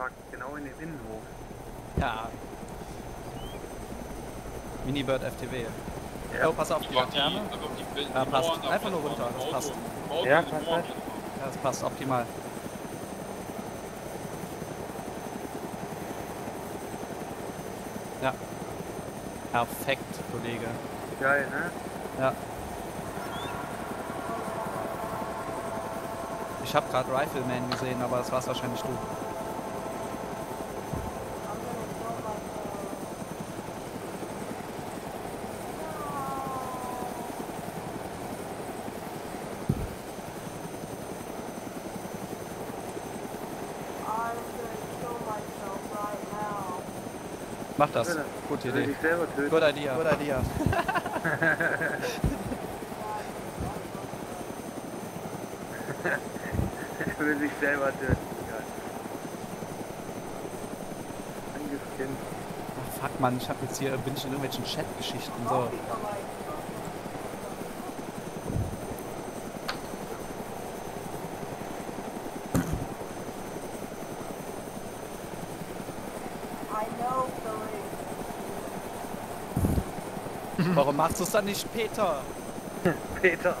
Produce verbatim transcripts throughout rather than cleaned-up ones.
gepackt, genau in den Innenhof. Ja. Minibird F T W. Ja. Oh, pass auf die Laterne. Ja, passt. Einfach nur runter, das passt. Ja, passt. Ja, das passt optimal. Ja. Perfekt, Kollege. Geil, ne? Ja. Ich habe gerade Rifleman gesehen, aber das war's wahrscheinlich du. Mach das. Gute Idee. Dich selber töten. Good idea. Good idea. Er will sich selber töten. Geil. Angeskinnt. Ach fuck man, ich hab jetzt hier, bin ich in irgendwelchen Chat-Geschichten so. Warum machst du es dann nicht, Peter? Peter.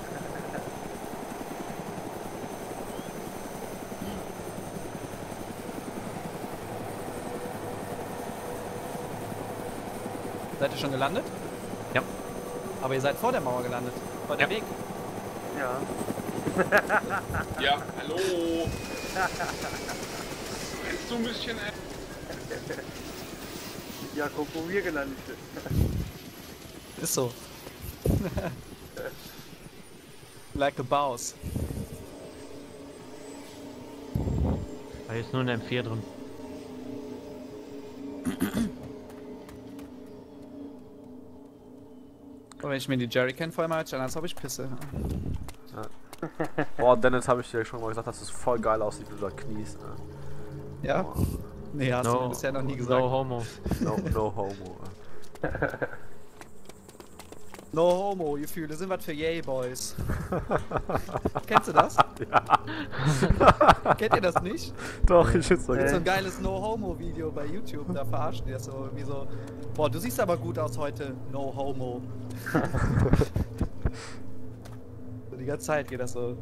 Seid ihr schon gelandet? Ja. Aber ihr seid vor der Mauer gelandet. Vor der Ja. Weg. Ja. Ja, hallo. Kennst du ein bisschen, ey? Ja, guck, wo wir gelandet sind. Ist so. Like a boss. Da ist nur ein M vier drin. Und wenn ich mir die Jerrycan voll mache, dann als ob ich pisse. Ja. Boah, Dennis, habe ich dir schon mal gesagt, dass es voll geil aussieht, wie du da kniest. Ne? Ja? Boah. Nee, hast du mir bisher noch nie gesagt. No homo. No, no homo. No homo, Gefühle sind was für Yay Boys. Kennst du das? Ja. Kennt ihr das nicht? Doch, ich find's so Gibt so geil. ein geiles No Homo Video bei YouTube, da verarschen die das so wie so. Boah, du siehst aber gut aus heute, No Homo. So die ganze Zeit geht das so.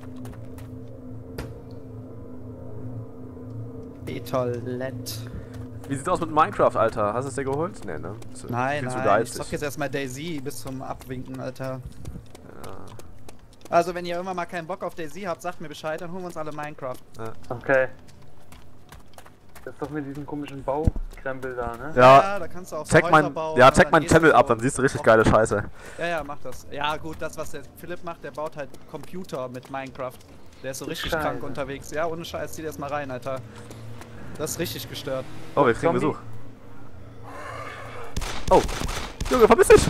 Etoilette. Wie sieht's aus mit Minecraft, Alter? Hast du es dir geholt? Nee, ne? Ist Nein, viel zu nein, ich geizig. zock jetzt erstmal Daisy bis zum Abwinken, Alter. Ja. Also wenn ihr immer mal keinen Bock auf Daisy habt, sagt mir Bescheid, dann holen wir uns alle Minecraft. Ja. Okay. Das ist doch mit diesem komischen Baukrempel da, ne? Ja, da kannst du auch so check Häuser mein, bauen ja, und check dann mein gehst du Channel so ab, dann siehst du richtig auf- geile Scheiße. Ja, ja, mach das. Ja gut, das was der Philipp macht, der baut halt Computer mit Minecraft. Der ist so richtig Scheiße. krank unterwegs. Ja, ohne Scheiß, zieh dir das mal rein, Alter. Das ist richtig gestört. Oh, wir kriegen Zombie. Besuch. Oh, Junge, verpiss dich!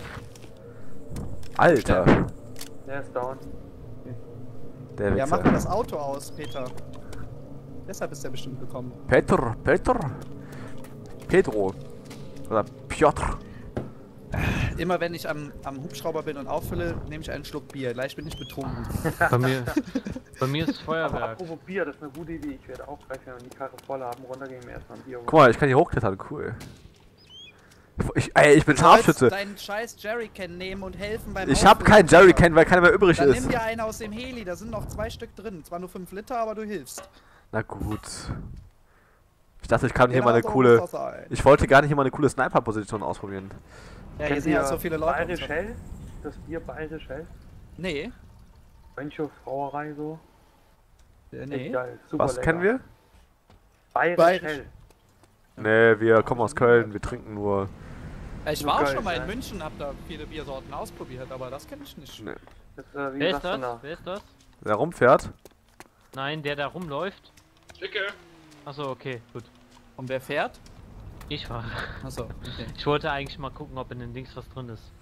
Alter, Der ist down. der Ja, mach mal Wichser. das Auto aus, Peter. Deshalb ist er bestimmt gekommen. Peter, Peter, Pedro oder Piotr. Immer wenn ich am, am Hubschrauber bin und auffülle, nehme ich einen Schluck Bier. Gleich bin ich betrunken. Bei mir, bei mir ist Aber Feuerwerk. apropos Bier, das ist eine gute Idee. Ich werde auch gleich, wenn wir die Karre voll haben, runtergehen wir erstmal ein Bier holen. Guck mal, ich kann hier hochklettern, cool. Ich, ey, ich bin Du sollst Scharfschütze. deinen scheiß Jerrycan nehmen und helfen beim Ich hab Auffüllen, keinen Alter. Jerrycan, weil keiner mehr übrig Dann nimm ist. dir einen aus dem Heli, da sind noch zwei Stück drin. Zwar nur fünf Liter, aber du hilfst. Na gut. Ich dachte, ich kann hier Genau mal eine so coole... muss das sein. Ich wollte gar nicht hier mal eine coole Sniper-Position ausprobieren. Ja, hier Kennt sind ihr ja so viele Leute. Bayerisch und so. Hell? Das Bier Bayerisch Hell? Nee, Mönchhof Brauerei so? äh, Echt nee. geil, super Was lecker. kennen wir? Bayerisch, Bayerisch. Hell. Nee, wir kommen aus Köln, wir trinken nur... Ich So war auch geil, schon mal in ne? München, hab da viele Biersorten ausprobiert, aber das kenne ich nicht. Nee. Das, äh, wie Wer ist sagt man das? da? Wer ist das? Wer rumfährt? Nein, der da rumläuft. Schicke. Achso, okay, gut. Und wer fährt? Ich war. Achso, okay. Ich wollte eigentlich mal gucken, ob in den Dings was drin ist.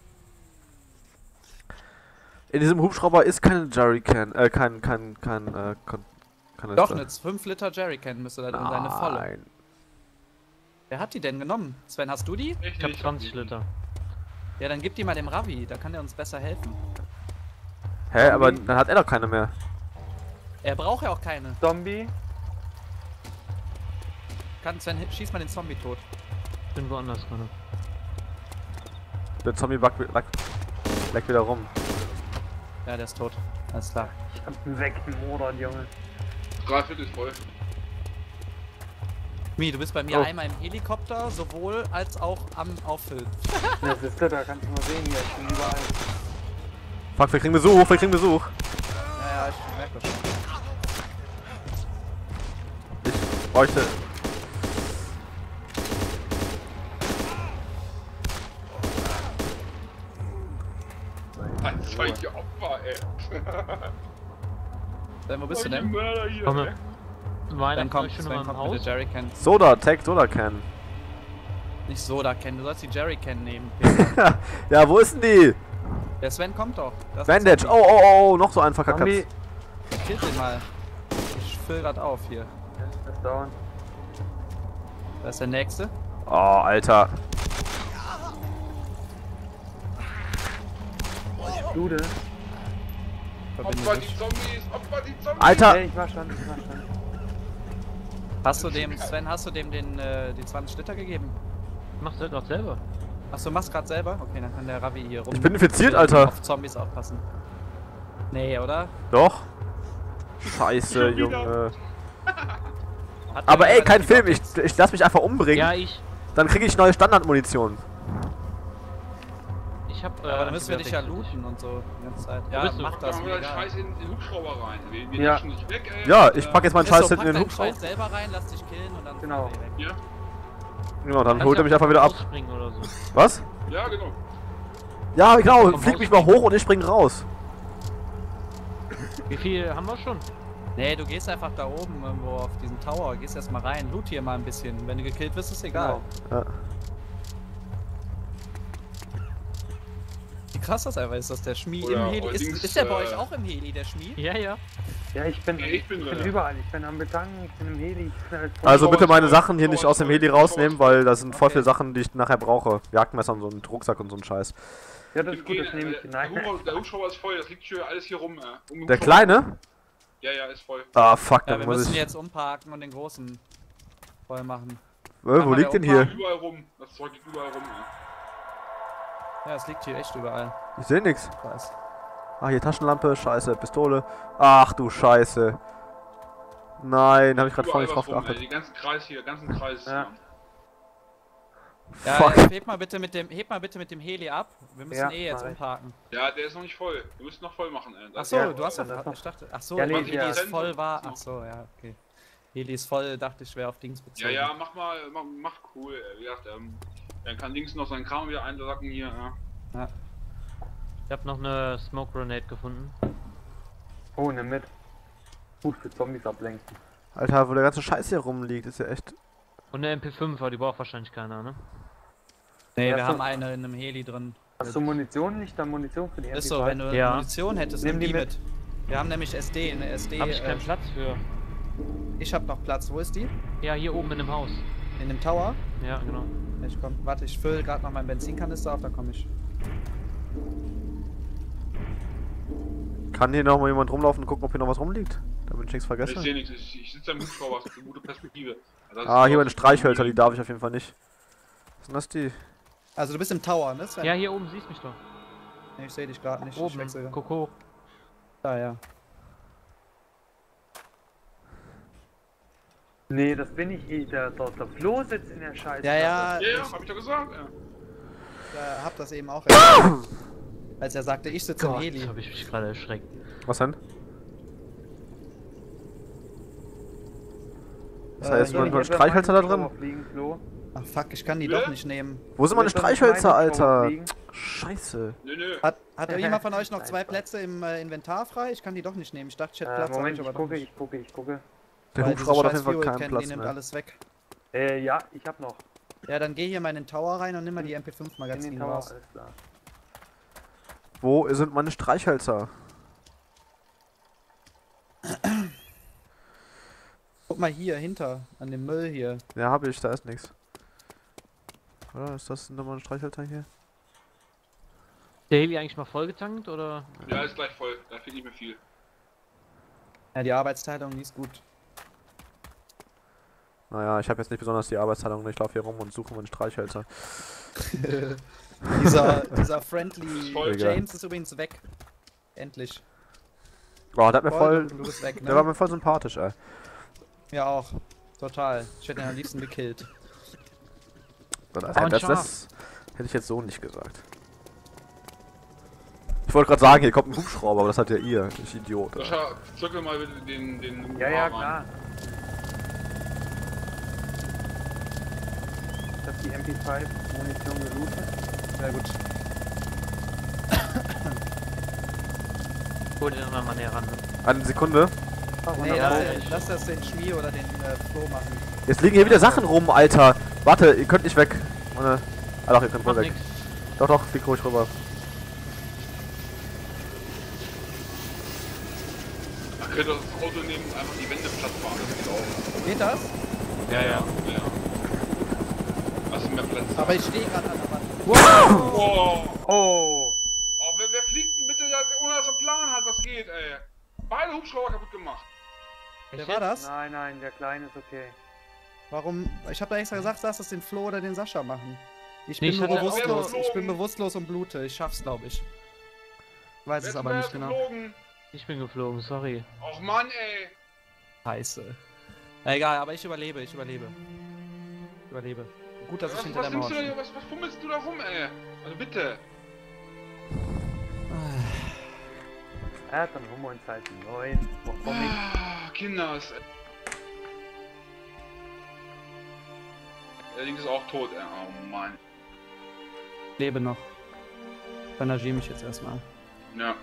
In diesem Hubschrauber ist kein Jerrycan, äh, kein, kein, kein, äh, Kon Kanister. Doch, jetzt fünf Liter Jerrycan müsste da drin sein, eine volle. Nein. Wer hat die denn genommen? Sven, hast du die? Ich hab zwanzig Liter. Ja, dann gib die mal dem Ravi, da kann der uns besser helfen. Hä, aber dann hat er doch keine mehr. Er braucht ja auch keine. Zombie? kann Sven, schieß mal den Zombie tot. Ich bin woanders gerade. Der Zombie lag, lag, lag wieder rum. Ja, der ist tot. Alles klar. Ich hab einen weggemodert, Junge. Dreiviertel ist voll. Mi, du bist bei mir Oh. einmal im Helikopter, sowohl als auch am Auffüllen. Das ist da, da kannst du mal sehen, hier, ich bin überall. Fuck, wir kriegen Besuch, wir kriegen Besuch. Ja, ja, ich merke das schon. Ich bräuchte... Ein solche Opfer, ey. Sven, wo bist du Solche denn? Mörder hier, Komme. ey. War Dann einer von kommt, euch schon Sven mal im kommt Haus? mit der Jerrycan. Soda, take Soda Can. Nicht Soda kennen, du sollst die Jerrycan nehmen. Ja, wo ist denn die? Der Sven kommt doch. Das ist ein Bandage. Oh, Zombie. oh, oh, oh, noch so ein verkackter. Zombie. Kill den mal. Ich füll grad auf hier. Das ist down. Da ist der nächste. Oh, Alter. Dude. Verbinde Opfer die dich. Zombies, Opfer die Zombies. Alter! Hey, ich war schon, ich war schon. Hast du dem, Sven, hast du dem den, äh, die zwanzig Liter gegeben? Machst du das doch selber? Achso, machst grad selber? Okay, dann kann der Ravi hier rum. Ich bin infiziert, Alter. Auf Zombies aufpassen. Nee, oder? Doch. Scheiße, Schon wieder. Junge. Hat Aber der ey, kein die Film. Ich, Optik? ich lass mich einfach umbringen. Ja, ich. Dann kriege ich neue Standardmunition. Ich hab. Äh, Aber dann müssen wir dich ja Antibiotik. looten und so die ganze Zeit. Ja, bist du? mach Da das, haben mir wir den egal. Scheiß in den Hubschrauber rein. Wir, wir Ja. naschen nicht weg, ey. Ja, Und, ich äh, pack jetzt meinen Ist so, Scheiß hinten pack in den deinen Hubschrauber. Scheiß selber rein, lass dich killen und dann Genau. fahren wir weg. Hier. Genau, dann Kannst holt er ja mich einfach wieder ab. rausspringen oder so. Was? Ja, genau. Ja, genau. Vom Flieg Haus mich mal hoch und ich spring raus. Wie viel haben wir schon? Nee, du gehst einfach da oben irgendwo auf diesen Tower, gehst erstmal rein, loot hier mal ein bisschen. Wenn du gekillt wirst, ist egal. Genau. Ja. Wie krass das einfach ist, dass der Schmied Oder im Heli ist. allerdings, Ist der bei äh, euch auch im Heli, der Schmied? Ja, ja. Ja, ich bin, Ja, ich ich bin bin, drin. überall. Ich bin am Betanken, ich bin im Heli, ich bin halt voll Also Hubschrauber bitte ist meine voll, Sachen hier Hubschrauber nicht aus ist dem voll, Heli Hubschrauber rausnehmen, ist voll. weil da sind voll Okay. viele Sachen, die ich nachher brauche. Jagdmesser und so ein Rucksack und so ein Scheiß. Ja, das ist Wir gut, gehen, das nehme äh, ich. der, Nein. Hubschrauber, der Hubschrauber ist voll, das liegt hier alles hier rum. Äh. Um den Der Hubschrauber. Kleine? Ja, ja, ist voll. Ah, fuck, Ja, dann wir muss müssen ich... jetzt umparken und den großen voll machen. Äh, wo mal liegt der denn hier? Umpark. Überall rum. Das Zeug liegt überall rum. Äh. Ja, es liegt hier echt überall. Ich sehe nix. Ich weiß. Ah, hier Taschenlampe, scheiße, Pistole. Ach du Scheiße. Nein, habe ich gerade voll Überall nicht drauf was rum, ey. geachtet. Den ganzen Kreis hier, ganzen Kreis. Ja. Ja, Fuck. äh, heb mal bitte mit dem, heb mal bitte mit dem Heli ab. Wir müssen Ja, eh jetzt mach ich. umparken. Ja, der ist noch nicht voll. Wir müssen noch voll machen, ey. Das Achso, Ja, du hast dann doch. das noch. Ich dachte. Achso, Ja, nee, Heli ja. ist voll war. So. Achso, ja, okay. Heli ist voll, dachte ich, wäre auf Dings bezogen. Ja, ja, mach mal, mach, mach cool. Ey. Wie gesagt, ähm, dann kann links noch seinen Kram wieder einsacken hier. Ja. Ich hab noch eine Smoke Grenade gefunden. Oh, nimm mit. Gut für Zombies ablenken. Alter, wo der ganze Scheiß hier rumliegt, ist ja echt... Und eine M P fünf, aber die braucht wahrscheinlich keiner, ne? Nee, Ja, wir so. haben eine in einem Heli drin. Hast du Munition? Nicht da Munition für die Ist M P so, zwei? wenn du Ja. Munition hättest, Nimm nimm die die mit. Wir haben nämlich S D, eine S D. Hab ich äh, keinen Platz für. Ich hab noch Platz. Wo ist die? Ja, hier oben in dem Haus. In dem Tower? Ja, genau. Ich komm. Warte, ich fülle gerade noch meinen Benzinkanister auf, dann komme ich. Kann hier noch mal jemand rumlaufen und gucken, ob hier noch was rumliegt? Damit ich nichts Ich vergesse. sehe nichts, ich, ich sitze am Hubschrauber, das ist eine gute Perspektive. Also das Ah, ist hier auch- meine Streichhölzer, die darf ich auf jeden Fall nicht. Was sind das die? Also du bist im Tower, ne Sven? Ja, hier oben siehst du mich doch. Nee, ich sehe dich gerade nicht. Ich Oben. wechsle. Guck hoch. Da, ja. Nee, das bin ich eh. Der, der, der Flo sitzt in der Scheiße. Ja, ja. Ja, ja, Ich hab ich doch gesagt. Ja. äh, hab das eben auch erkannt. Als er sagte, ich sitze im Gott, Heli. hab ich mich gerade erschreckt. Was denn? Das Äh, heißt, hier, man Soll hat ich jetzt Streichhölzer da meinen drin? Hubschrauber fliegen, Flo? Ach fuck, ich kann die Hä? doch nicht nehmen. Wo sind meine Soll ich meinen Streichhölzer, Hubschrauber Alter? fliegen? Scheiße. Nö, nö. Hat, hat irgendjemand von euch noch zwei Einfach. Plätze im äh, Inventar frei? Ich kann die doch nicht nehmen. Ich dachte, ich hätte Äh, Platz, hab Moment, ich ich aber doch gucke, nicht. ich gucke, ich gucke. Der Weil diese Hubschrauber hat auf scheiß jeden Fall Fuel keinen Can, Platz die nimmt mehr. alles weg. Äh, ja, ich hab noch. Ja, dann geh hier mal in den Tower rein und nimm mal die M P fünf In den Magazin Tower, raus. alles klar. Wo sind meine Streichhölzer? Guck mal hier, hinter, an dem Müll hier. Ja, habe ich, da ist nichts. Oder ist das nochmal ein Streichhölzer hier? Der Heli eigentlich mal vollgetankt oder? Ja, ist gleich voll. Da fehlt nicht mehr viel. Ja, die Arbeitsteilung, die ist gut. Naja, ich habe jetzt nicht besonders die Arbeitsteilung. Ich laufe hier rum und suche meinen Streichhölzer. dieser, dieser friendly voll James ist übrigens weg. Endlich. Boah, der hat mir voll. Du bist weg, ne? Der war mir voll sympathisch, ey. Ja, auch. Total. Ich hätte ihn am liebsten gekillt. Das, ein das, Schaf. das hätte ich jetzt so nicht gesagt. Ich wollte gerade sagen, hier kommt ein Hubschrauber, aber das hat ja ihr. Ich Idiot. Sascha, zirkel mal bitte den, den Ja, ja, Rahmen klar. an. Ich hab die M P fünf Munition gelootet. Sehr gut. Hol den anderen mal näher ran. Ne? Eine Sekunde. Ah, Nee, wunderbar. lass, den, lass das den Schmier oder den äh, Flo machen. Jetzt liegen hier wieder Sachen rum, Alter. Warte, ihr könnt nicht weg. Meine... Ah doch, ihr könnt wohl Mach weg. nix. Doch, doch, flieg ruhig rüber. Man könnte das Auto nehmen und einfach die Wände platt fahren, das geht auch. Geht das? Ja, ja. Ja. Hast du mehr Platz? Aber ich stehe gerade an der Wand. Wow! Oh! Oh, wer, wer fliegt denn bitte, ohne dass er Plan hat, was geht, ey? Beide Hubschrauber kaputt gemacht. Wer war das? Nein, nein, der Kleine ist okay. Warum? Ich habe da extra gesagt, lass das den Flo oder den Sascha machen. Ich Nee, bin ich nur hatte- bewusstlos. Wer ist Ich bin geflogen? bewusstlos und blute. Ich schaff's, glaube ich. Weiß Wer es ist aber denn nicht da genau. geflogen? Ich bin geflogen, sorry. Och Mann, ey! Scheiße. Na, egal, aber ich überlebe, ich überlebe. Ich überlebe. Gut, dass ich Was, hinter was, der Mauer nimmst du, stehe. da- was, was fummelst du da rum, ey? Also bitte. Ja, dann holen wir uns halt einen neuen. Warum nicht? Ah, Kinders. ey. Der Ding ist auch tot, ey. Oh Mann. Lebe noch. Bandagiere mich jetzt erstmal. Ja.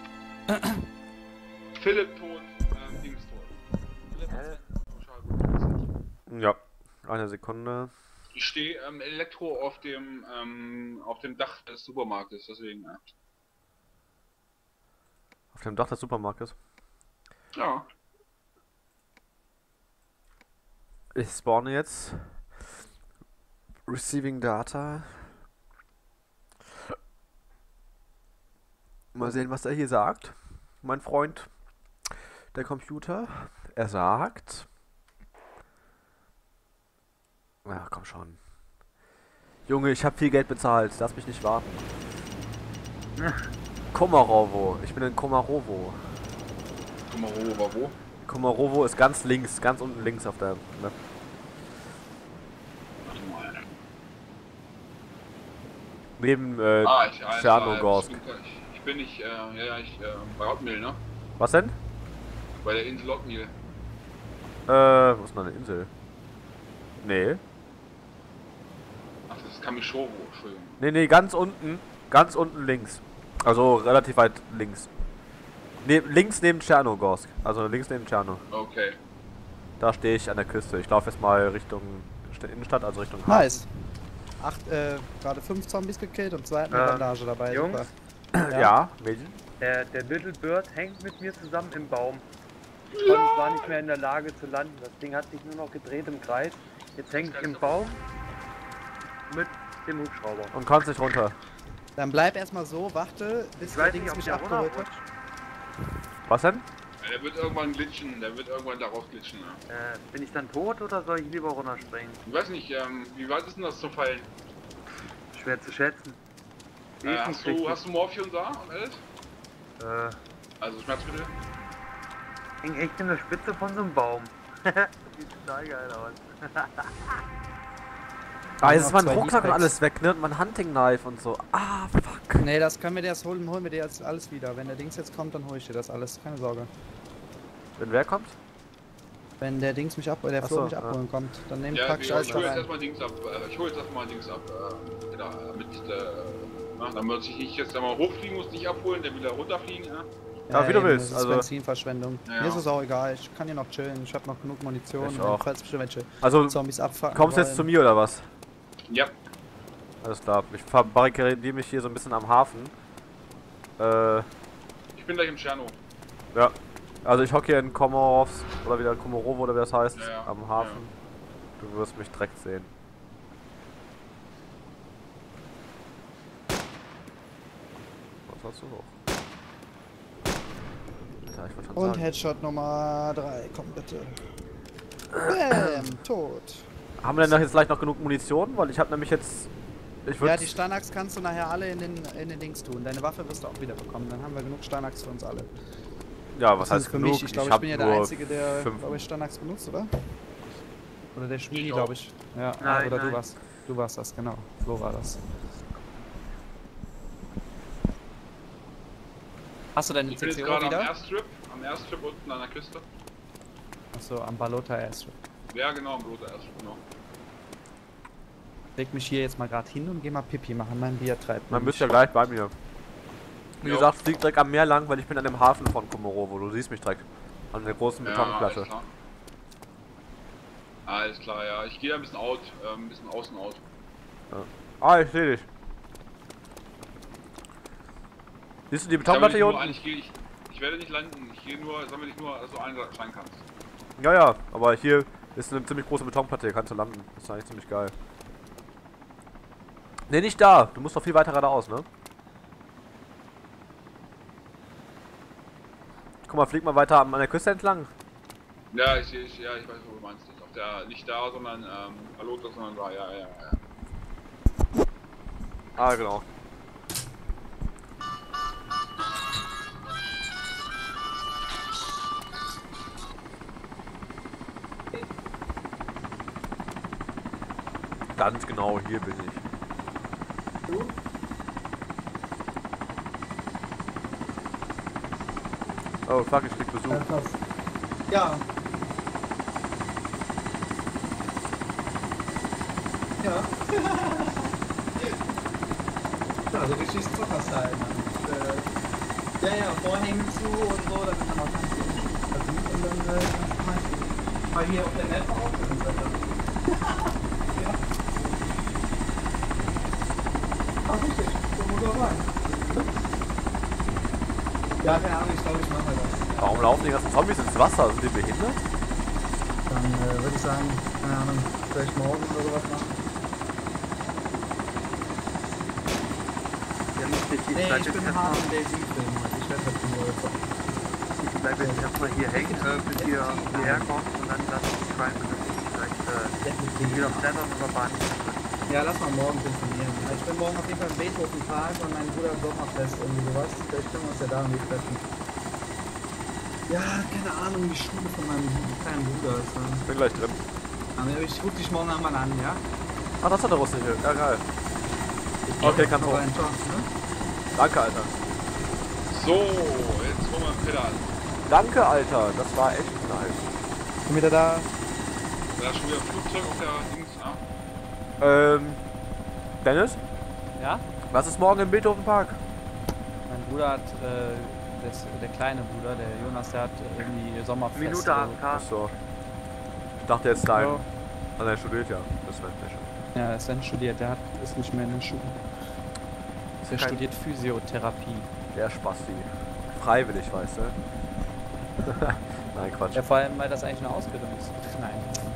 Philipp tot, ähm, Dings tot. Hä? Oh, schade. Ja, eine Sekunde. Ich stehe ähm, Elektro auf dem ähm, auf dem Dach des Supermarktes, deswegen. Ja. Auf dem Dach des Supermarktes. ja. Ich spawne jetzt. Receiving Data. Mal sehen, was er hier sagt. Mein Freund, der Computer. Er sagt... Ja, komm schon. Junge, ich habe viel Geld bezahlt. Lass mich nicht warten. Komarovo. Ich bin in Komarovo. Guck mal, wo war wo? Komarovo ist ganz links, ganz unten links auf der Map. Warte mal. Neben äh, Ah, ich, Alter, Tschernogorsk. ich, bin- ich, ich bin nicht, äh, ja, ja, ich, äh, bei Hotmail, ne? Was denn? Bei der Insel Lockmeal. Äh, wo ist denn eine Insel? Nee. Ach, das ist Kamishovo, Entschuldigung. Nee, nee, ganz unten. Ganz unten links. Also relativ weit links. Ne, links neben Tschernogorsk. Also links neben Tscherno. Okay. Da stehe ich an der Küste. Ich laufe jetzt mal Richtung St- Innenstadt, also Richtung Hafen. Nice. Acht, äh, gerade fünf Zombies gekillt und zwei hatten eine Äh, Bandage dabei. Jungs? Super. Ja, Mädchen. Der, der Little Bird hängt mit mir zusammen im Baum. Ich konnte, war nicht mehr in der Lage zu landen. Das Ding hat sich nur noch gedreht im Kreis. Jetzt hängt ich im Baum mit dem Hubschrauber. Und kannst nicht runter. Dann bleib erstmal so, warte, bis Ich der weiß Dings nicht, ob mich der abgeholt hat. runterrutscht. Was denn? Ja, der wird irgendwann glitschen, der wird irgendwann darauf glitschen, ne? Äh, bin ich dann tot oder soll ich lieber runterspringen? Ich weiß nicht, ähm, wie weit ist denn das zum Fallen? Schwer zu schätzen. Wie Äh, ist hast, denn du, hast du Morphium da und alles? Äh, Also Schmerzmittel? hängt echt in der Spitze von so einem Baum. das sieht total geil aus. Ah, jetzt noch ist mein zwei Rucksack und Heatpacks. alles weg, ne? Und mein Hunting Knife und so. Ah, fuck. Nee, das können wir dir jetzt holen, holen wir dir jetzt alles wieder. Wenn der Dings jetzt kommt, dann hole ich dir das alles. Keine Sorge. Wenn wer kommt? Wenn der Dings mich ab, der Ach Flo so, mich ja. abholen kommt, dann nehm Ja, pack ich, ich alles ich da hole jetzt rein. erstmal Dings ab, äh, ich hole jetzt erstmal Dings ab, äh, da, mit, äh, na, damit ich nicht jetzt einmal hochfliegen muss, nicht abholen, dann wieder runterfliegen, ja? Ja, wie du eben, willst, Das ist also- Benzinverschwendung. Ja. Mir ist es auch egal, ich kann hier noch chillen. Ich habe noch genug Munition, Ich und auch. falls bestimmt welche Also, Zombies abfacken kommst du jetzt zu wollen. mir oder was? Ja. Alles klar. Ich verbarrikadiere mich hier so ein bisschen am Hafen. Äh, Ich bin gleich im Tscherno. ja. Also ich hocke hier in Komorovs, oder wieder Komorovo oder wie das heißt, Ja, ja. am Hafen. Du wirst mich direkt sehen. Was hast du hoch? Ja, ich wollte schon Und sagen. Headshot Nummer drei, komm bitte. Bäm, tot. Haben wir denn jetzt gleich noch genug Munition? Weil ich habe nämlich jetzt... Ich würd Ja, die Stanax kannst du nachher alle in den, in den Dings tun. Deine Waffe wirst du auch wieder bekommen. Dann haben wir genug Stanax für uns alle. Ja, was Das heißt ist für genug? mich. Ich glaube, ich, hab bin ja der nur Einzige, der, fünf. glaube ich, Stanax benutzt, oder? Oder der Schmiedi, Ich glaube ich. Ja, ah, Nein, oder nein. du warst. Du warst das, genau. Flo war das. Hast du deine Ich bin jetzt C C O gerade am wieder? Airstrip, am Airstrip unten an der Küste. Achso, am Balota Airstrip. Ja, genau, am Roter Airstrip, genau. Leg mich hier jetzt mal gerade hin und geh mal Pipi machen. Mein Bier treibt Man mich. müsst ja gleich bei mir. Wie Jo. gesagt, fliegt direkt am Meer lang, weil ich bin an dem Hafen von Komorowo. Du siehst mich direkt. An der großen Ja, Betonplatte. alles klar. Alles klar, ja. Ich gehe da ein bisschen out, äh, ein bisschen außen out. Ah, ich sehe dich. Siehst du die Ich, Betonplatte hier nur unten? ein, ich, geh, ich, ich werde nicht landen, ich gehe nur, sammle dich nur so einschlagen kannst. Ja, ja, aber hier ist eine ziemlich große Betonplatte, hier kannst du landen. Das ist eigentlich ziemlich geil. Ne, nicht da. Du musst noch viel weiter geradeaus, ne? Guck mal, flieg mal weiter an der Küste entlang. Ja, ich, ich, ja, ich weiß, wo du meinst. Auf der, nicht da, sondern, ähm, Balota, sondern da, ja, ja, ja. Ah, genau. Ganz genau, hier bin ich. Oh fuck, ich krieg Besuch. Ja. Ja. Also richtig Zocker-Style, Mann. Äh, ja, ja, Vorhänge zu und so, dann kann man auch ganz gut versuchen und dann äh, kannst du meistens mal hier auf der Map auch drin sein. Ja. Ach, richtig. So muss er sein. Ja, keine Ahnung, ich glaube, ich mache mal das. Warum laufen die ganzen Zombies ins Wasser? Sind die behindert? Dann äh, würde ich sagen, keine Ahnung, vielleicht morgen oder sowas machen. Ja, lustig, ich Nee, bleib ich jetzt bin erstmal hart im Daisy-Film heute. Ich werde halt nur zocken. ich bleib jetzt erstmal hier hängen, äh, bis ihr hierher kommt und dann lass ich die Crime vielleicht äh, wieder klettern oder Bahn. Ja, lass mal morgen telefonieren. Ich bin morgen auf jeden Fall im Beethoven Park und mein Bruder Sommerfest irgendwie sowas. Vielleicht können wir uns ja da irgendwie treffen. Ja, keine Ahnung, die Schule von meinem kleinen Bruder ist. Ne? Ich bin gleich drin. Aber ich rufe dich morgen einmal an, ja? Ah, das hat der russische. Ja, geil. Okay, kannst du. Rein, ciao, ne? Danke, Alter. So, jetzt holen wir den Pedal. Danke, Alter. Das war echt nice. Bin wieder da. Da ist schon wieder ein Flugzeug auf der Dings, ah. Ähm, Dennis? Ja? Was ist morgen im Beethoven Park? Mein Bruder hat, äh, das, der kleine Bruder, der Jonas, der hat irgendwie Sommerfest. Minute A F K. Achso. Ich dachte jetzt dein. Ja. Also er studiert ja. Das wird nicht. Ja, er ist dann studiert. Der hat, ist nicht mehr in der Schule. Der Kein- studiert Physiotherapie. Der Spasti. Freiwillig, weißt du? Nein, Quatsch. Ja, vor allem, weil das eigentlich eine Ausbildung ist. Nein.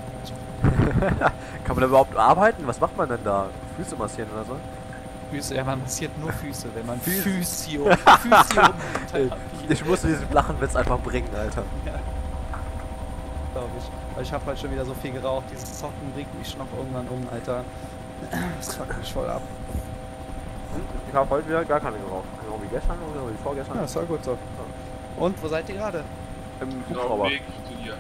Kann man da überhaupt arbeiten? Was macht man denn da? Füße massieren oder so? Füße, ja, man massiert nur Füße, wenn man Füße. Physio. Physiotherapie. Ich musste diesen Lachenwitz einfach bringen, Alter. Glaube ich. Weil ich habe halt schon wieder so viel geraucht. Dieses Zocken bringt mich noch irgendwann um, Alter. Das fuckt mich voll ab. Ich habe heute wieder gar keine geraucht. Genau wie gestern oder wie vorgestern. Ja, das war gut so. Und, wo seid ihr gerade? Im Sind auf dem Hubschrauber. Weg zu dir.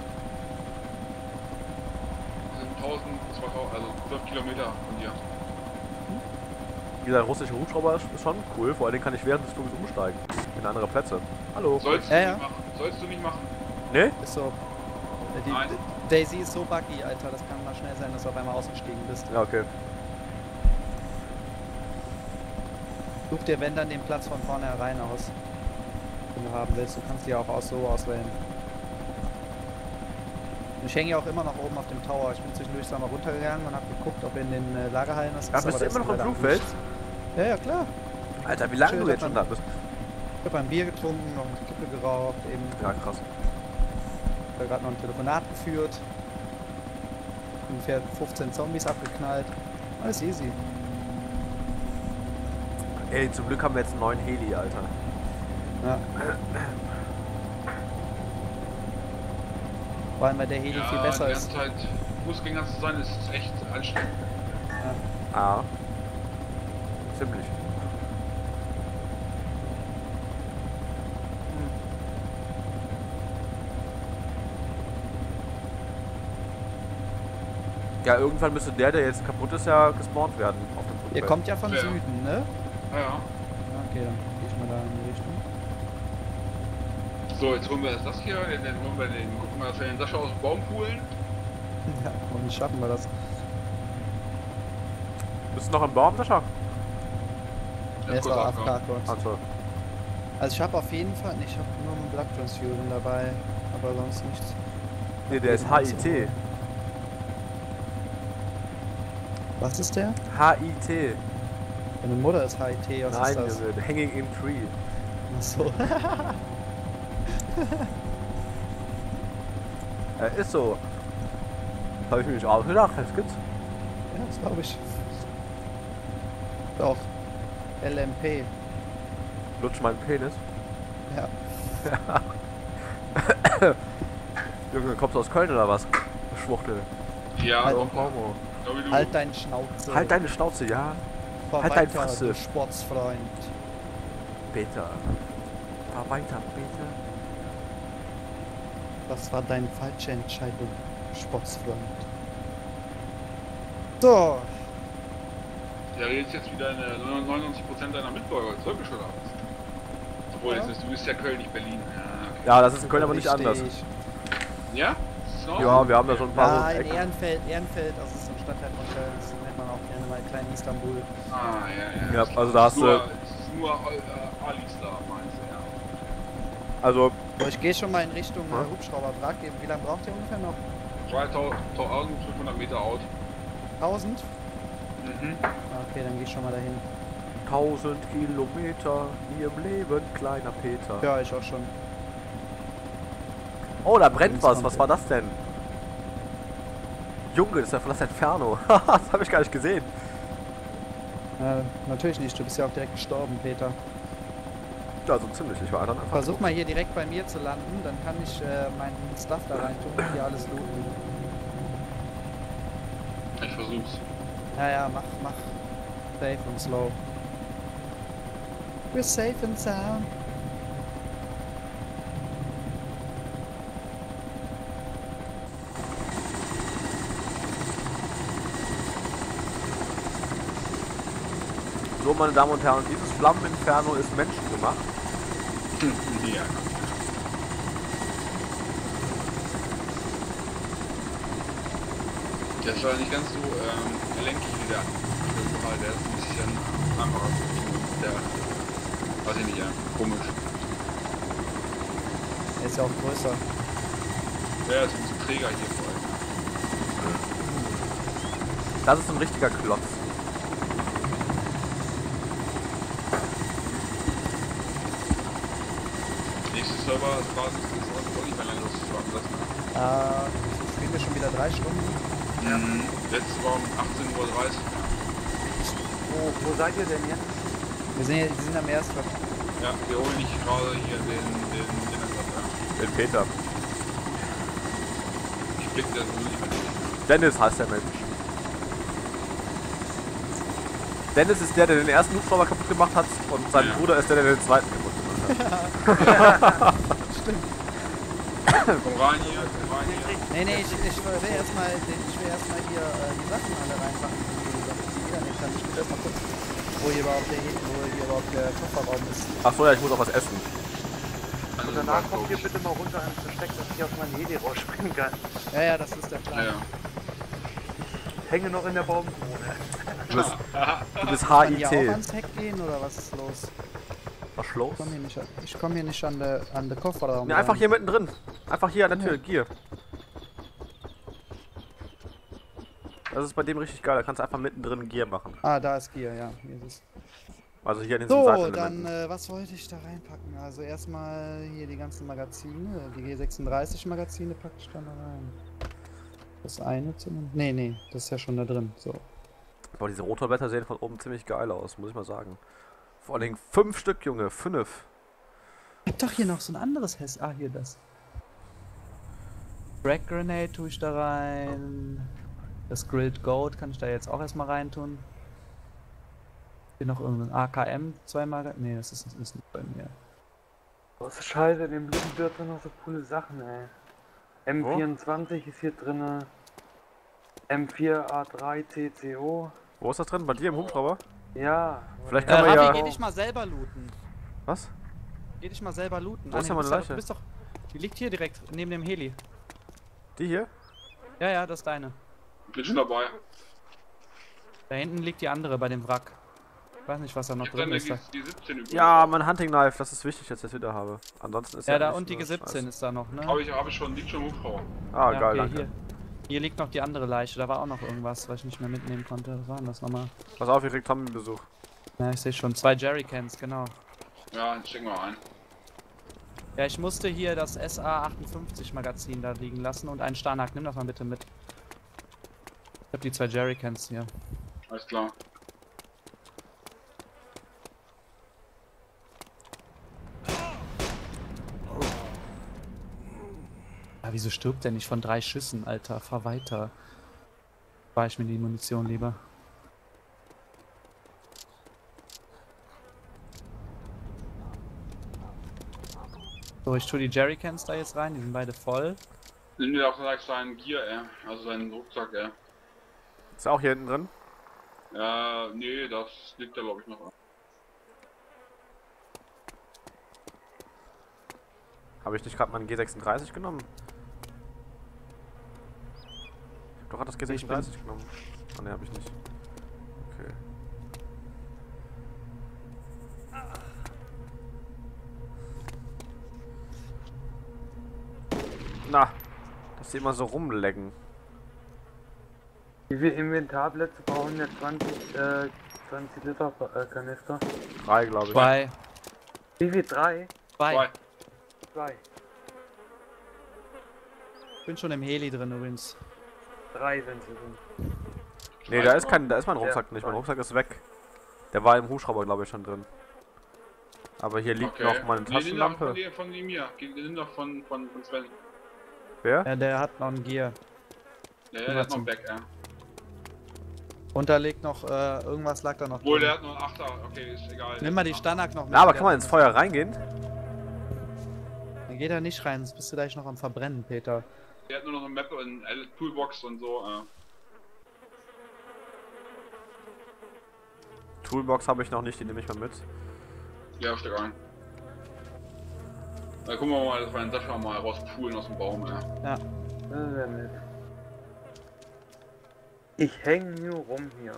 Das sind tausend, zweitausend, also zwölf Kilometer von dir. Dieser russische Hubschrauber ist ist schon cool. Vor allem kann ich während des Fluges umsteigen. In andere Plätze. Hallo. Sollst du Ja, nicht ja. machen. Sollst du nicht machen. Ne? Ist so. Die, Nein. Daisy ist so buggy, Alter. Das kann mal schnell sein, dass du auf einmal ausgestiegen bist. Ja, okay. Such dir, wenn dann, den Platz von vornherein aus, den du haben willst. Du kannst die auch aus so auswählen. Ich hänge ja auch immer noch oben auf dem Tower. Ich bin zwischendurch da mal runtergegangen und hab geguckt, ob in den äh, Lagerhallen was ist. Ach, bist aber du da immer ist noch im leider Flugfeld? nichts. Ja, ja, klar. Alter, wie lange Schön, du jetzt dass schon man- da bist? Ich hab ein Bier getrunken, noch eine Kippe geraucht, eben Ja, krass. da gerade noch ein Telefonat geführt. Ungefähr fünfzehn Zombies abgeknallt. Alles easy. Ey, zum Glück haben wir jetzt einen neuen Heli, Alter. Ja. Vor allem, weil der Heli Ja, viel besser die ist. ganze Zeit Fußgänger zu sein, ist echt anstrengend. Ah. Ziemlich. Ja, irgendwann müsste der, der jetzt kaputt ist, ja gespawnt werden auf dem Ihr Flugfeld. kommt ja von Ja. Süden, ne? Ja, ja. Okay, dann gehe ich mal da in die Richtung. So, jetzt holen wir das hier, dann dann holen wir den, gucken wir, dass wir den Sascha aus dem Baum holen. Ja, und wie schaffen wir das? Bist du noch im Baum, Sascha? Er ist kurz auch abgehauen. A F K kurz. Also, Also ich habe auf jeden Fall, ich habe nur einen Blood Transfusion dabei, aber sonst nichts. nee, der ist H I T. Was ist der? H I T. Deine Mutter ist H I T, was Nein, ist das? Junge, Hanging in Tree. Achso. Er ist so. Habe ich mir nicht auch gedacht, das gibt's. Ja, das glaube ich. Doch. L M P. Lutsch meinen Penis. Ja. Junge, kommst du aus Köln oder was? Schwuchtel. Ja, Halt- doch, Homo. so wie du. Halt deinen Schnauze. Halt deine Schnauze, ja. Fahr halt dein weiter, Fresse. du Sportsfreund. Peter. Fahr weiter, Peter. Das war deine falsche Entscheidung, Sportsfreund. So. Der redet jetzt wieder eine neunundneunzig Prozent deiner Mitbürger Türkisch oder was? Obwohl, Ja. jetzt ist, du bist ja Köln, nicht Berlin. Ja, okay. Ja, das ist in Köln aber nicht Richtig. anders. Ja? Ist es noch? Ja, wir haben da schon ein paar Ja, so in Ecken. Ehrenfeld, Ehrenfeld, das ist ein Stadtteil von Köln, das nennt man auch gerne mal Klein Istanbul. Ah, ja, ja. Ja, also da hast nur, du- Es ist nur äh, Alistar, meinst du, ja. Also, So, ich gehe schon mal in Richtung Ja. äh, Hubschrauber. Frag eben, wie lange braucht ihr ungefähr noch? dreitausendfünfhundert Meter out. tausend? Mhm. Okay, dann geh ich schon mal dahin. tausend Kilometer nie im Leben, kleiner Peter. Ja, ich auch schon. Oh, da brennt Links was. kommt Was er. war das denn? Junge, das ist ja voll das Inferno. Das habe ich gar nicht gesehen. Äh, natürlich nicht, du bist ja auch direkt gestorben, Peter. Also ziemlich, ich war dann einfach. Versuch mal hier direkt bei mir zu landen, dann kann ich äh, meinen Stuff da rein tun und hier alles looten. Ich versuch's. Ja, ja, mach, mach. Safe und slow. We're safe and sound. So, meine Damen und Herren, dieses Flammeninferno ist menschengemacht. Ja. Der ist leider nicht ganz so ähm, gelenkig wie der andere. Der ist ein bisschen einfacher. Der, weiß ich nicht, ja, komisch. Er ist ja auch größer. Der ist ein bisschen träger hier vor allem. Das ist ein richtiger Klotz. Nächste Server-Basis ist auch nicht mehr lange los zu warten lassen. Äh, jetzt spielen wir schon wieder drei Stunden. Mhm. Letztes war um achtzehn Uhr dreißig. Wo, wo seid ihr denn jetzt? Wir sind, hier- wir sind am ersten. Ja, wir holen nicht gerade hier den, den, den ab, ja. Den Peter. Ich blick da so nicht mehr durch. Dennis heißt der Mensch. Dennis ist der, der den ersten Hubschrauber kaputt gemacht hat und sein Ja. Bruder ist der, der den zweiten kaputt gemacht hat. Stimmt. Komm rein hier, komm rein hier. Nee, nee, ich, ich will erstmal ich will erstmal hier äh, die Sachen alle reinpacken, die, die jeder nicht kann. Ich will erstmal gucken, wo hier überhaupt der, wo hier überhaupt der Kofferraum ist. Achso, ja, ich muss auch was essen. Und danach kommt ihr bitte mal runter ans Versteck, dass ich auf mein Heli rausspringen kann. Ja, ja, das ist der Plan. Ja, ja. Ich hänge noch in der Baumkrone. Du bist, du bist Kann hier auch H I T. ans Heck gehen oder was ist los? Was los? Ich komme hier nicht, an- ich komm hier nicht an der an der Kofferraum. Ne, einfach ran. hier mittendrin. Einfach hier an der Tür, Gier. Das ist bei dem richtig geil, da kannst du einfach mittendrin Gier machen. Ah, da ist Gier, ja. Hier ist es. Also hier in diesen So, dann, Seitenelementen. äh, was wollte ich da reinpacken? Also erstmal hier die ganzen Magazine, die G sechsunddreißig Magazine packe ich da mal rein. Das eine zumindest. Nee, nee, das ist ja schon da drin. So. Boah, diese Rotorblätter sehen von oben ziemlich geil aus, muss ich mal sagen. Vor allen Dingen fünf Stück, Junge, fünf. Ich hab doch hier noch so ein anderes Hess. Ah, hier das. Frag Grenade tue ich da rein. Das Grilled Goat kann ich da jetzt auch erstmal rein tun. Hier noch irgendein A K M zweimal. Ne, das ist, ist nicht bei mir. Was ist scheiße, in dem Blitten wird noch so coole Sachen, ey. M vierundzwanzig ist hier drinne. M vier A drei C C O. Wo ist das drin? Bei dir im Hubschrauber? Ja. Vielleicht Äh, kann man Ravi, ja... geh dich mal selber looten. Was? Geh dich mal selber looten. Wo ist nee, denn meine du bist Leiche? doch- Du bist doch. Die liegt hier direkt neben dem Heli. Die hier? Ja, ja, das ist deine. Bin schon dabei. Da hinten liegt die andere bei dem Wrack. Ich weiß nicht, was da noch Ich hab drin dann ist. die, Da. die siebzehn übrigens. Ja, mein Hunting Knife, das ist wichtig, dass ich das wieder habe. Ansonsten ist Ja, da nicht und die nur G siebzehn Scheiß. ist da noch, ne? Habe ich, hab ich schon, liegt schon im Hubschrauber. Ah, Ja, geil, okay, danke. Hier. hier liegt noch die andere Leiche. Da war auch noch irgendwas, was ich nicht mehr mitnehmen konnte. Was war denn das nochmal? Pass auf, ihr kriegt Tommy-Besuch. Ja, ich sehe schon. Zwei Jerrycans, genau. Ja, dann stecken wir ein. Ja, ich musste hier das S A achtundfünfzig Magazin da liegen lassen und einen Starnack. Nimm das mal bitte mit. Ich hab die zwei Jerrycans hier. Alles klar. Ja, wieso stirbt der nicht von drei Schüssen, Alter? Fahr weiter. Spar ich mir die Munition lieber. So, ich tue die Jerrycans da jetzt rein, die sind beide voll. Nimm dir auch gleich seinen Gear, ey. Also seinen Rucksack, ey. Ist er auch hier hinten drin? Ja, nee, das liegt da glaube ich noch an. Habe ich nicht gerade meinen G sechsunddreißig genommen? Ich hab doch gerade das G sechsunddreißig genommen. Ah ne, habe ich nicht. Okay. Na, dass die immer so rumlecken. Wie viele Inventarplätze brauchen wir? zwanzig, äh, zwanzig Liter äh, Kanister? Drei, glaube ich. Zwei. Wie viel? Drei? Zwei. Zwei. Zwei. Ich bin schon im Heli drin übrigens. Drei sind sie drin. Ne, da ist kein, da ist mein Ja, Rucksack nicht. Mein zwei. Rucksack ist weg. Der war im Hubschrauber, glaube ich, schon drin. Aber hier liegt Okay. noch meine Nee, nimm doch Taschenlampe. von dir, von mir. Nimm doch von, von, von Sven. Wer? Ja, der hat noch ein Gear. Ja, ja, der hat noch einen Back, ey. Und da liegt noch, äh, irgendwas lag da noch. Obwohl, drin. der hat nur einen Achter. Okay, ist egal. Nimm mal die Starnack noch mit. Na, aber der kann man hat ins noch- Feuer reingehen? Dann geh da nicht rein, sonst bist du gleich noch am Verbrennen, Peter. Der hat nur noch eine Map und eine Toolbox und so. Äh. Toolbox habe ich noch nicht, die nehme ich mal mit. Ja, steck ein. Da gucken wir mal, dass wir den Sascha mal rauspulen aus dem Baum, ey. Ja. Das wäre nett. Ich häng nur rum hier.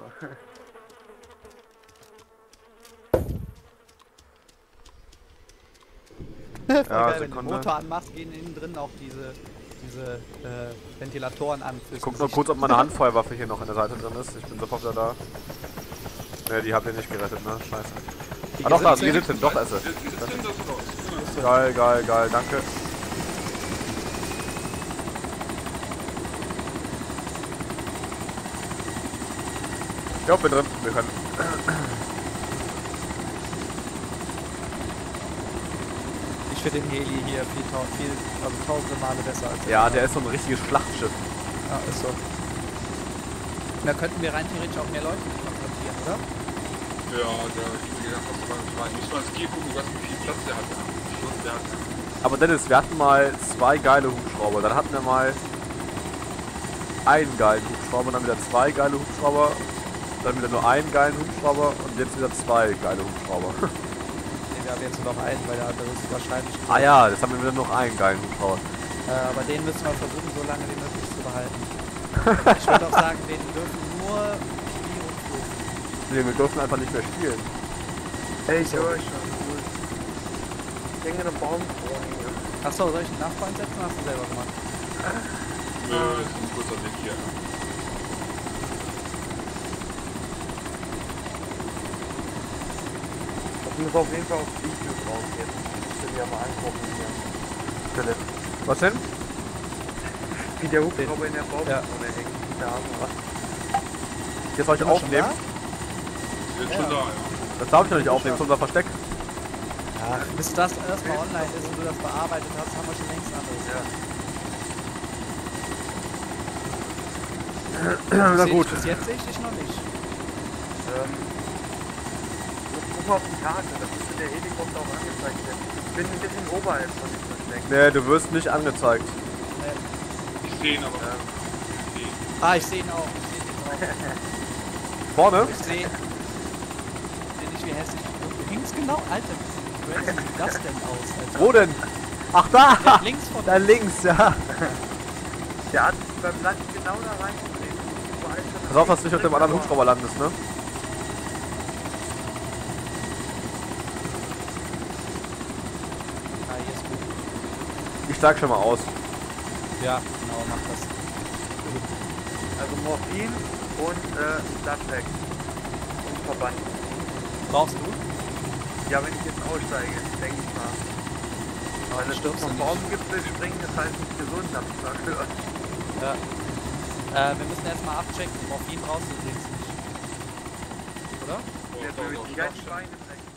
Voll Ja, geil, wenn du den Sekunde. Motor anmachst, gehen innen drin auch diese, diese äh, Ventilatoren an. Ich guck nur kurz, ob meine Handfeuerwaffe hier noch an der Seite drin ist. Ich bin sofort wieder da. Ne, die habt ihr nicht gerettet, ne? Scheiße. Die Ah doch, da, siebzehn die siebzehn, doch, esse. Die siebzehn, das ist raus. Geil, geil, geil, danke. Jo, bin drin, wir können. Ich finde den Heli hier viel, tau- viel also tausende Male besser als Ja, der ist so ein richtiges Schlachtschiff. Ja, ist so. Und da könnten wir rein theoretisch auch mehr Leute transportieren, oder? Ja, der der kostet aber nicht rein. Muss man ins Gear gucken, was wie viel Platz der hat. Wie viel Platz der hat. Aber Dennis, wir hatten mal zwei geile Hubschrauber. Dann hatten wir mal einen geilen Hubschrauber, dann wieder zwei geile Hubschrauber, dann wieder nur einen geilen Hubschrauber und jetzt wieder zwei geile Hubschrauber. Nee, wir haben jetzt nur noch einen, weil der andere ist wahrscheinlich. Ah ja, jetzt haben wir wieder noch einen geilen Hubschrauber. Äh, aber den müssen wir versuchen, so lange wie möglich zu behalten. Ich würde auch sagen, den dürfen nur Spiel und Flug. Nee, wir dürfen einfach nicht mehr spielen. Ey, ich höre schon. Cool. Ich hänge in einem Baum vor hier. Achso, soll ich einen Nachbarn setzen? Hast du selber gemacht? Nö, das ist ein kurzer Weg hier. Das muss auf jeden Fall auf Video drauf jetzt. Ich will ja mal angucken hier. Philipp. Was denn? Wie der Hubschrauber in der Baumkrone Ja. hängt. Da haben wir was. Jetzt soll ich Sind wir schon aufnehmen. Die sind schon da, ja. Das darf ich noch nicht aufnehmen, das ist unser Versteck. Ja, bis das erstmal online ist und du das bearbeitet hast, haben wir schon längst ein anderes. Ja. Na Seh gut. dich Bis jetzt sehe ich dich noch nicht. Ähm, guck mal auf die Karte, das müsste der Helikopter auch angezeigt werden. Ich bin ein bisschen oberhalb von dem Versteck. Nee, du wirst nicht angezeigt. Ich sehe ihn aber. Ähm, Ich sehe ihn. Ah, ich sehe ihn auch. Ich sehe ihn auch. Vorne? Ich sehe. Ich sehe nicht, wie hässlich. Du hängst genau. Alter, wie crazy sieht das denn aus, Alter? Wo denn? Ach da! Ja, links von Da links, ja. der hat beim Land genau da reingedreht. Pass auf, dass du nicht auf dem anderen Hubschrauber landest, ne? Ah, hier ist gut. Ich steig schon mal aus. Ja, genau, mach das. Also Morphin und äh, Stadtpack. Und Verband. Brauchst du? Ja, wenn ich jetzt aussteige, denke ich mal. Weil es stirbst du vom nicht. Baumgipfel springen ist halt nicht gesund, hab ich mal gehört. Ja. Äh, wir müssen erstmal abchecken. Morphin brauchst du jetzt nicht. Oder? Oh, Der doch, will doch, die doch, ganzen doch. Beine brechen.